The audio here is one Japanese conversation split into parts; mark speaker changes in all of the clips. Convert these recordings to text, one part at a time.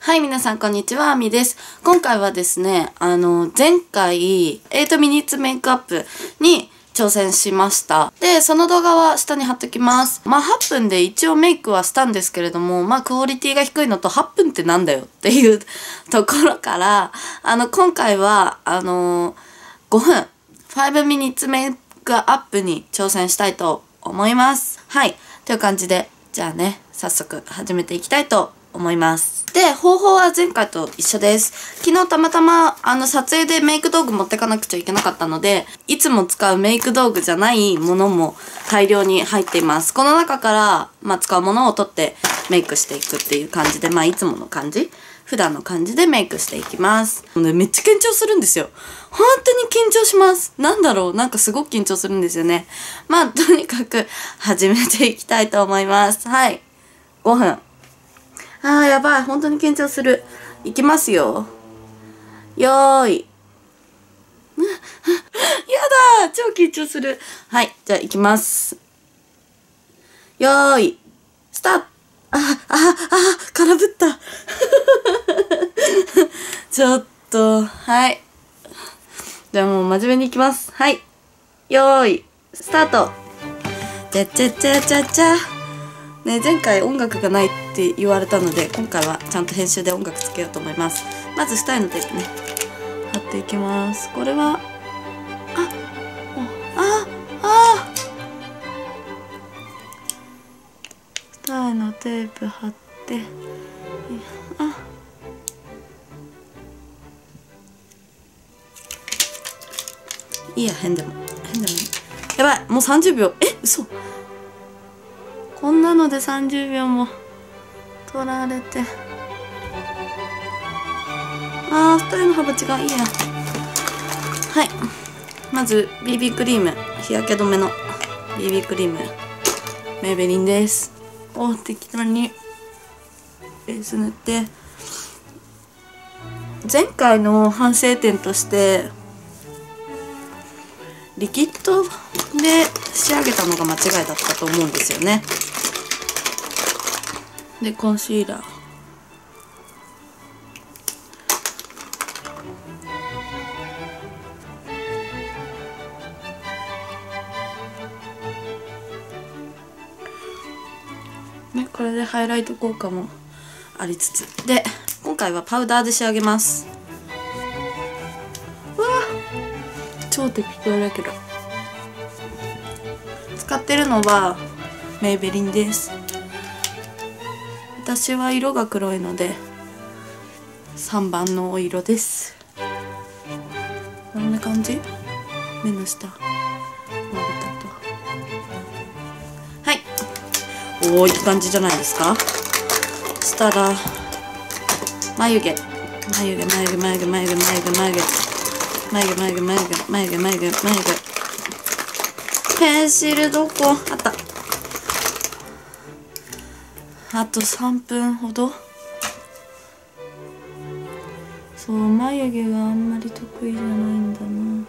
Speaker 1: はい、皆さん、こんにちは。あみです。今回はですね、前回、8ミニッツメイクアップに挑戦しました。で、その動画は下に貼っときます。まあ、8分で一応メイクはしたんですけれども、まあ、クオリティが低いのと、8分ってなんだよっていうところから、今回は、5分、5ミニッツメイクアップに挑戦したいと思います。はい。という感じで、じゃあね、早速始めていきたいと思います。で、方法は前回と一緒です。昨日たまたま、撮影でメイク道具持ってかなくちゃいけなかったので、いつも使うメイク道具じゃないものも大量に入っています。この中から、まあ、使うものを取ってメイクしていくっていう感じで、まあ、いつもの感じ、普段の感じでメイクしていきます。めっちゃ緊張するんですよ。本当に緊張します。なんだろう、なんかすごく緊張するんですよね。まあ、とにかく始めていきたいと思います。はい。5分。あー、やばい。本当に緊張する。いきますよ。よーい。やだー、超緊張する。はい。じゃあ、いきます。よーい。スタート。空振った。ちょっと、はい。じゃあもう真面目にいきます。はい。よーい。スタート。ちゃちゃちゃちゃちゃ。ね、前回音楽がないって言われたので、今回はちゃんと編集で音楽つけようと思います。まず二重のテープね、貼っていきます。これは、二重のテープ貼って、いいや、変でも。やばい、もう30秒。嘘。こんなので30秒も取られて。二重の幅違う。いいや。はい。まず、BB クリーム。日焼け止めの BB クリーム。メイベリンです。適当にベース塗って。前回の反省点として、リキッドで仕上げたのが間違いだったと思うんですよね。で、コンシーラー。ね、これでハイライト効果もありつつ。で、今回はパウダーで仕上げます。うわぁ、超適当だけど。使ってるのはメイベリンです。私は色が黒いので3番のお色です。こんな感じ。目の下まぶたと。はい、いい感じじゃないですか。したら眉毛ペンシルどこあった。あと3分ほど。そう、眉毛があんまり得意じゃないんだな。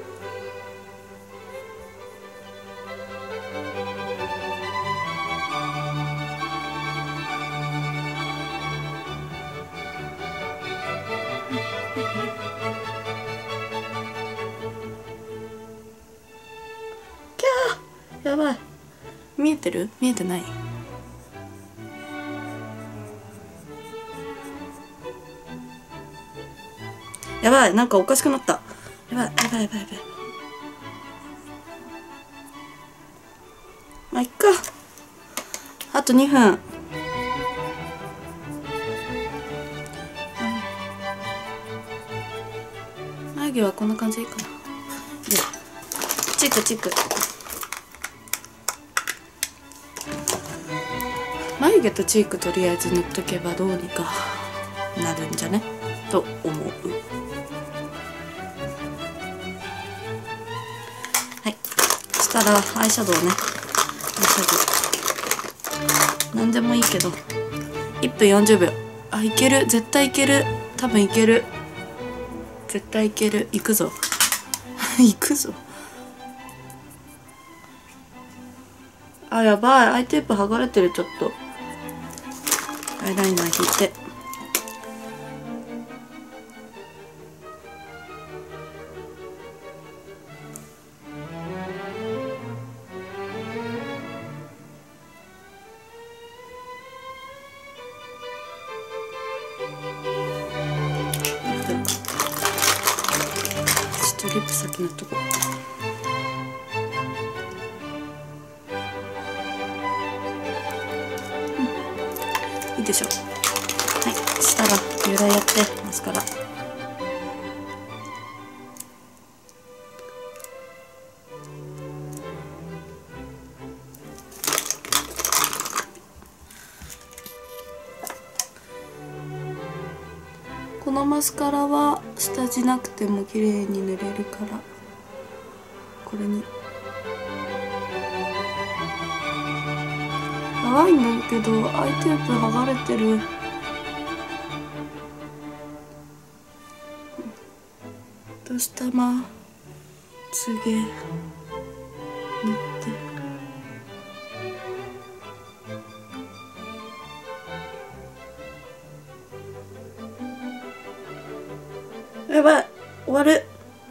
Speaker 1: やばい。見えてる？見えてない？やばい、なんかおかしくなった。やばい。まあ、いっか。あと2分。眉毛はこんな感じでいいかな。で、チーク。眉毛とチークとりあえず塗っとけばどうにかなるんじゃねと思う。はい。そしたらアイシャドウね。なんでもいいけど。1分40秒。いける。絶対いける。多分いける。絶対いける。いくぞ。いくぞ。やばい。アイテープ剥がれてる、ちょっと。アイライナー引いて。 先のとこ。いいでしょ。はい、したら由来やってマスカラ。このマスカラは下地なくても綺麗に塗れるからこれに。長いんだけどアイテープ剥がれてる。どうしたまつげ塗ってやばい終わる。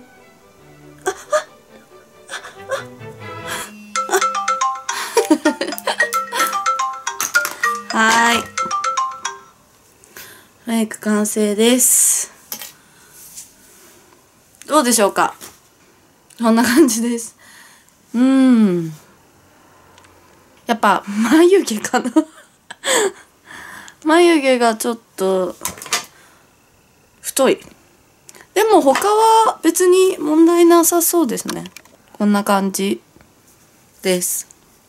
Speaker 1: はーい。メイク完成です。どうでしょうか。こんな感じです。やっぱ眉毛かな眉毛がちょっと太い。でも他は別に問題なさそうですね。こんな感じです。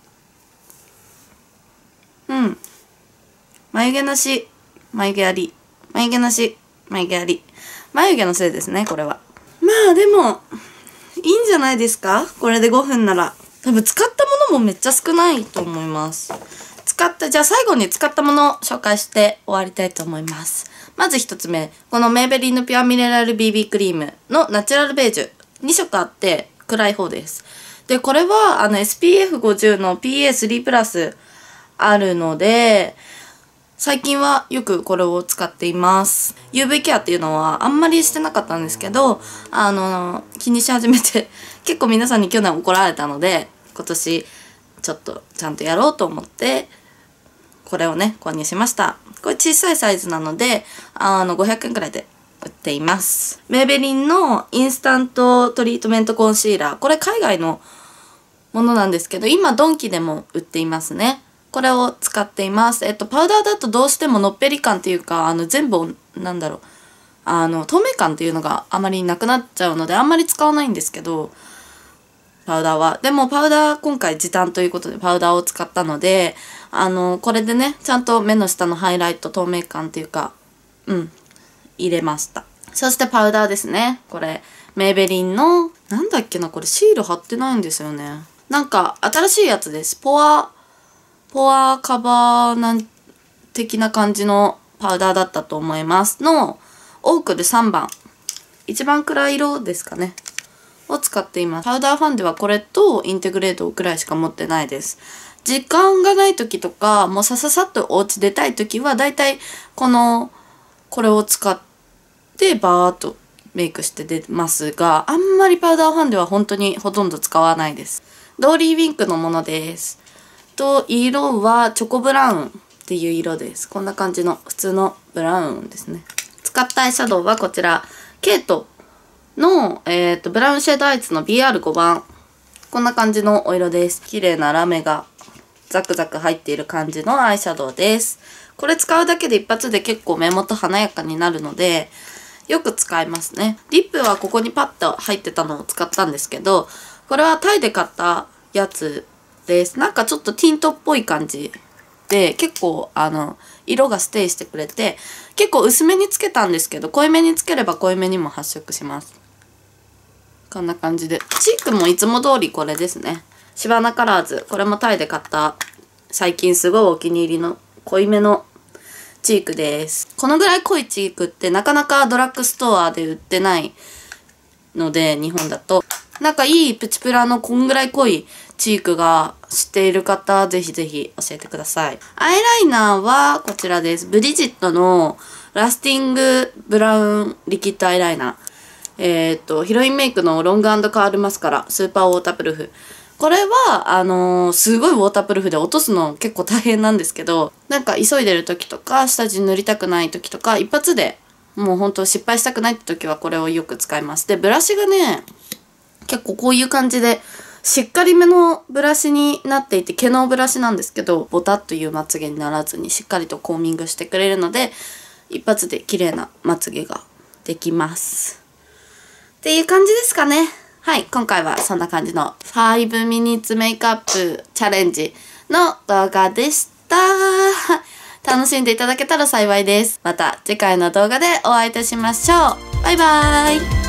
Speaker 1: 眉毛なし、眉毛あり、眉毛なし、眉毛あり。眉毛のせいですね、これは。まあでも、いいんじゃないですか？これで5分なら。多分使ったものもめっちゃ少ないと思います。じゃあ最後に使ったものを紹介して終わりたいと思います。まず1つ目、このメイベリンのピュアミネラル BB クリームのナチュラルベージュ。2色あって暗い方です。で、これはSPF50 の PA3 プラスあるので、最近はよくこれを使っています。UV ケアっていうのはあんまりしてなかったんですけど、気にし始めて、結構皆さんに去年怒られたので、今年ちょっとちゃんとやろうと思って、これをね、購入しました。これ小さいサイズなので、500円くらいで売っています。メイベリンのインスタントトリートメントコンシーラー。これ海外のものなんですけど、今ドンキでも売っていますね。これを使っています。パウダーだとどうしてものっぺり感っていうか、全部、透明感っていうのがあまりなくなっちゃうので、あんまり使わないんですけど、パウダーは。でもパウダー、今回時短ということでパウダーを使ったので、これでね、ちゃんと目の下のハイライト、透明感っていうか、入れました。そしてパウダーですね。これ、メイベリンの、なんだっけな、これシール貼ってないんですよね。なんか、新しいやつです。ポアカバー的な感じのパウダーだったと思います。の、オークで3番。一番暗い色ですかね。を使っています。パウダーファンデはこれとインテグレートくらいしか持ってないです。時間がない時とか、もうさっとお家出たい時は、だいたいこれを使ってバーっとメイクして出ますが、あんまりパウダーファンデは本当にほとんど使わないです。ドーリーウィンクのものです。色はチョコブラウンっていう色です。こんな感じの普通のブラウンですね。使ったアイシャドウはこちら、ケイトの、ブラウンシェードアイツの BR5 番。こんな感じのお色です。綺麗なラメがザクザク入っている感じのアイシャドウです。これ使うだけで一発で結構目元華やかになるので、よく使いますね。リップはここにパッと入ってたのを使ったんですけど、これはタイで買ったやつです。なんかちょっとティントっぽい感じで、結構色がステイしてくれて、結構薄めにつけたんですけど、濃いめにつければ濃いめにも発色します。こんな感じで。チークもいつも通りこれですね。シバナカラーズ。これもタイで買った、最近すごいお気に入りの濃いめのチークです。このぐらい濃いチークってなかなかドラッグストアで売ってないので、日本だと。なんかいいプチプラのこんぐらい濃いチークが知っている方、ぜひぜひ教えてください。アイライナーはこちらです。ブリジットのラスティングブラウンリキッドアイライナー。ヒロインメイクのロング&カールマスカラ、スーパーウォータープルーフ。これは、すごいウォータープルーフで落とすの結構大変なんですけど、なんか急いでる時とか、下地塗りたくない時とか、一発でもうほんと失敗したくないって時はこれをよく使います。で、ブラシがね、 結構こういう感じで、しっかりめのブラシになっていて、毛のブラシなんですけど、ボタッというまつげにならずにしっかりとコーミングしてくれるので、一発で綺麗なまつげができます。っていう感じですかね。はい、今回はそんな感じの5 minutes メイクアップチャレンジの動画でした。楽しんでいただけたら幸いです。また次回の動画でお会いいたしましょう。バイバーイ。